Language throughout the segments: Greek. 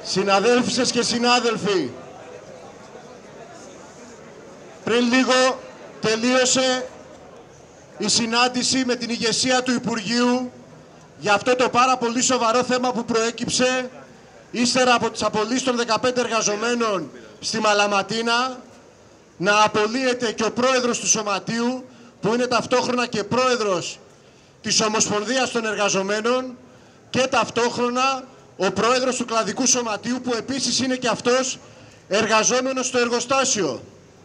Συναδέλφισες και συνάδελφοι, πριν λίγο τελείωσε η συνάντηση με την ηγεσία του Υπουργείου για αυτό το πάρα πολύ σοβαρό θέμα που προέκυψε ύστερα από τις απολύσεις των 15 εργαζομένων στη Μαλαματίνα, να απολύεται και ο πρόεδρος του Σωματείου, που είναι ταυτόχρονα και πρόεδρος της Ομοσπονδίας των Εργαζομένων, και ταυτόχρονα ο πρόεδρος του Κλαδικού Σωματείου, που επίσης είναι και αυτός εργαζόμενος στο εργοστάσιο.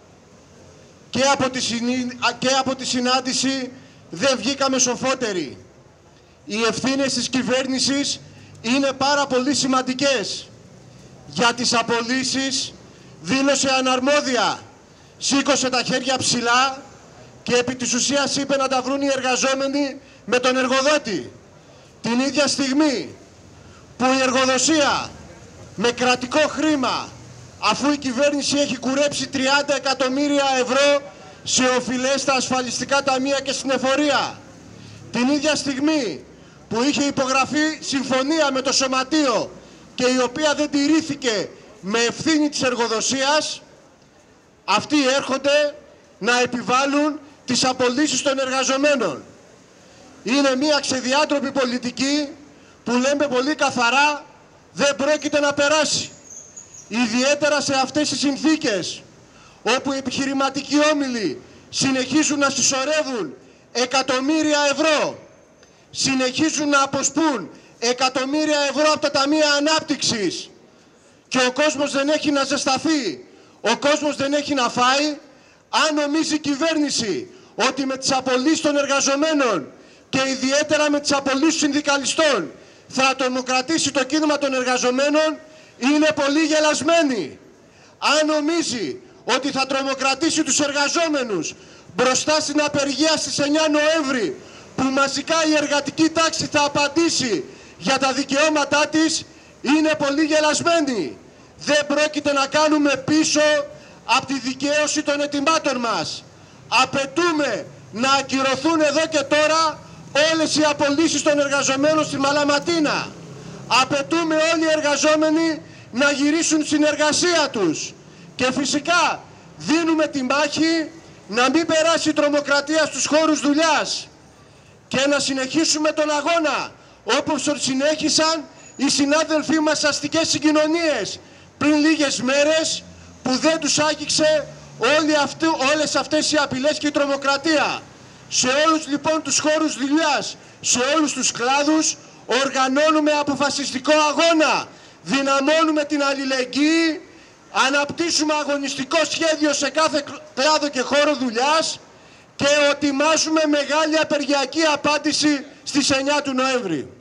Και από τη συνάντηση δεν βγήκαμε σοφότεροι. Οι ευθύνες της κυβέρνησης είναι πάρα πολύ σημαντικές. Για τις απολύσεις δήλωσε αναρμόδια, σήκωσε τα χέρια ψηλά και επί της ουσίας είπε να τα βρουν οι εργαζόμενοι με τον εργοδότη. Την ίδια στιγμή που η εργοδοσία με κρατικό χρήμα, αφού η κυβέρνηση έχει κουρέψει 30 εκατομμύρια ευρώ σε οφειλές στα ασφαλιστικά ταμεία και στην εφορία, την ίδια στιγμή που είχε υπογραφεί συμφωνία με το Σωματείο και η οποία δεν τηρήθηκε με ευθύνη της εργοδοσίας, αυτοί έρχονται να επιβάλλουν τις απολύσεις των εργαζομένων. Είναι μια ξεδιάτροπη πολιτική που λέμε πολύ καθαρά δεν πρόκειται να περάσει. Ιδιαίτερα σε αυτές τις συνθήκες όπου οι επιχειρηματικοί όμιλοι συνεχίζουν να συσσωρεύουν εκατομμύρια ευρώ, συνεχίζουν να αποσπούν εκατομμύρια ευρώ από τα ταμεία ανάπτυξης και ο κόσμος δεν έχει να ζεσταθεί, ο κόσμος δεν έχει να φάει. Αν νομίζει η κυβέρνηση ότι με τις απολύσεις των εργαζομένων και ιδιαίτερα με τις απολύσεις συνδικαλιστών θα τρομοκρατήσει το κίνημα των εργαζομένων, είναι πολύ γελασμένη. Αν νομίζει ότι θα τρομοκρατήσει τους εργαζόμενους μπροστά στην απεργία στις 9 Νοέμβρη, που μαζικά η εργατική τάξη θα απαντήσει για τα δικαιώματά της, είναι πολύ γελασμένη. Δεν πρόκειται να κάνουμε πίσω από τη δικαίωση των αιτημάτων μας. Απαιτούμε να ακυρωθούν εδώ και τώρα όλες οι απολύσεις των εργαζομένων στη Μαλαματίνα. Απαιτούμε όλοι οι εργαζόμενοι να γυρίσουν στην εργασία τους. Και φυσικά δίνουμε τη μάχη να μην περάσει η τρομοκρατία στους χώρους δουλειάς και να συνεχίσουμε τον αγώνα όπως τον συνέχισαν οι συνάδελφοί μας στις αστικές συγκοινωνίες πριν λίγες μέρες, που δεν τους άγγιξε όλες αυτές οι απειλές και η τρομοκρατία. Σε όλους λοιπόν τους χώρους δουλειάς, σε όλους τους κλάδους, οργανώνουμε αποφασιστικό αγώνα, δυναμώνουμε την αλληλεγγύη, αναπτύσσουμε αγωνιστικό σχέδιο σε κάθε κλάδο και χώρο δουλειάς και ετοιμάζουμε μεγάλη απεργιακή απάντηση στις 9 του Νοέμβρη.